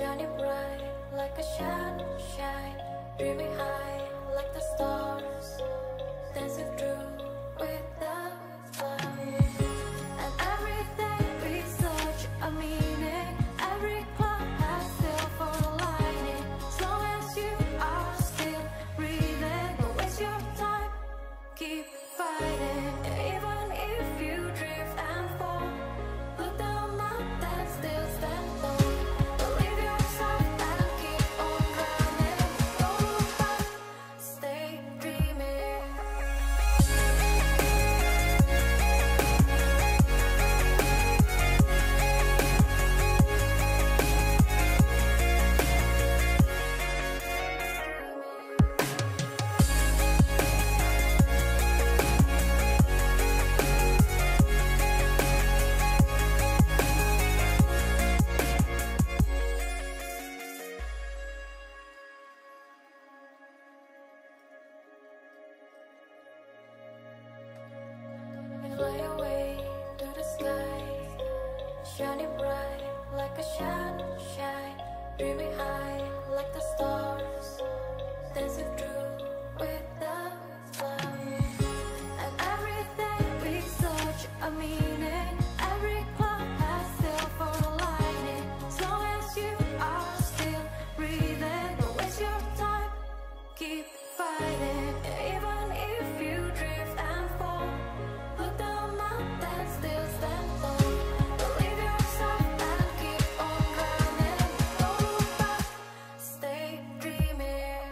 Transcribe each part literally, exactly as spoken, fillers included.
shining bright like a sunshine, dreaming high like the stars, dancing through with the clouds. And everything we search a meaning, every cloud has silver lining. As long as you are still breathing, don't waste your time, keep fighting. Even if you drift and fall, look down up and still stand tall. Believe yourself and keep on running. Don't look back, stay dreaming. Fly away to the sky, shining bright like a sunshine, dreaming high like the stars, dancing through with the clouds. And everything we search a meaning, every cloud has silver lining. As long as you are still breathing, don't waste your time, keep fighting. Even if you drift and fall, look down up and still stand tall. Believe yourself and keep on running. Don't look back, stay dreaming.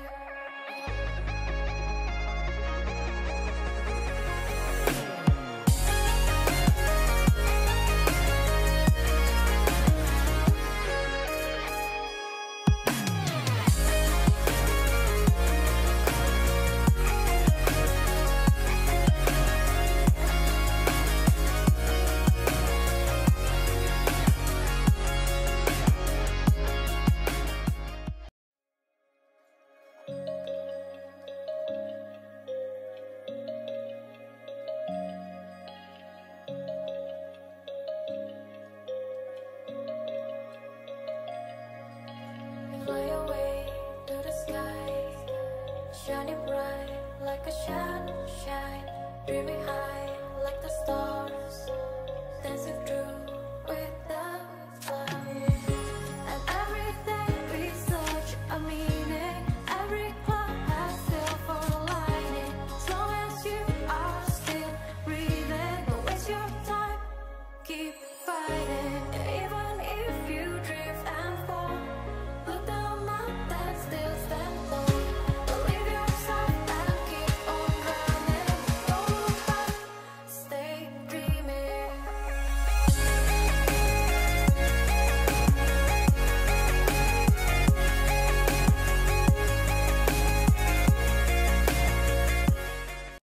Fly away to the sky, shining bright like a sunshine, dreaming high like the stars,